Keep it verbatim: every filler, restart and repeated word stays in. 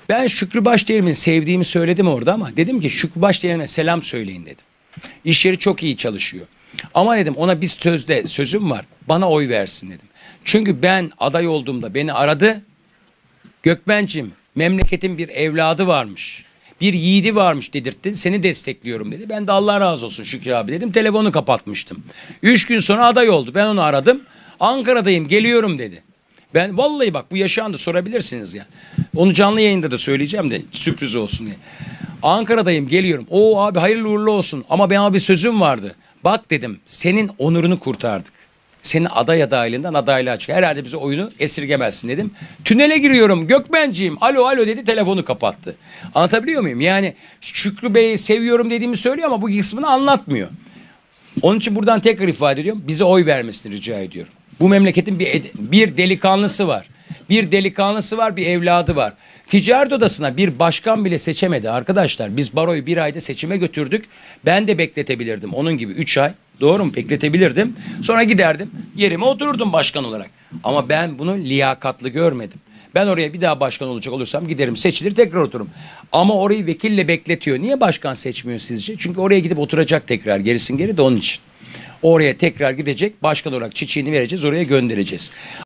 Ben Şükrü Başdeğirmen'i sevdiğimi söyledim orada ama dedim ki Şükrü Başdeğirmen'e selam söyleyin dedim. İş yeri çok iyi çalışıyor. Ama dedim ona bir sözde sözüm var. Bana oy versin dedim. Çünkü ben aday olduğumda beni aradı. Gökmen'cim memleketin bir evladı varmış. Bir yiğidi varmış dedirttin. Seni destekliyorum dedi. Ben de Allah razı olsun Şükrü abi dedim. Telefonu kapatmıştım. Üç gün sonra aday oldu. Ben onu aradım. Ankara'dayım geliyorum dedi. Ben vallahi bak bu yaşandı sorabilirsiniz ya. Onu canlı yayında da söyleyeceğim de sürpriz olsun diye. Ankara'dayım geliyorum. Oo abi hayırlı uğurlu olsun. Ama ben abi sözüm vardı. Bak dedim senin onurunu kurtardık. Senin aday adaylığından adaylığa çık. Herhalde bize oyunu esirgemezsin dedim. Tünele giriyorum Gökmenciğim. Alo alo dedi telefonu kapattı. Anlatabiliyor muyum? Yani Şükrü Bey'i seviyorum dediğimi söylüyor ama bu kısmını anlatmıyor. Onun için buradan tekrar ifade ediyorum. Bize oy vermesini rica ediyorum. Bu memleketin bir, bir delikanlısı var. Bir delikanlısı var, bir evladı var. Ticaret odasına bir başkan bile seçemedi arkadaşlar. Biz baroyu bir ayda seçime götürdük. Ben de bekletebilirdim. Onun gibi üç ay. Doğru mu? Bekletebilirdim. Sonra giderdim. Yerime otururdum başkan olarak. Ama ben bunu liyakatlı görmedim. Ben oraya bir daha başkan olacak olursam giderim seçilir tekrar otururum. Ama orayı vekille bekletiyor. Niye başkan seçmiyor sizce? Çünkü oraya gidip oturacak tekrar gerisin geri de onun için. Oraya tekrar gidecek başkan olarak çiçeğini vereceğiz oraya göndereceğiz.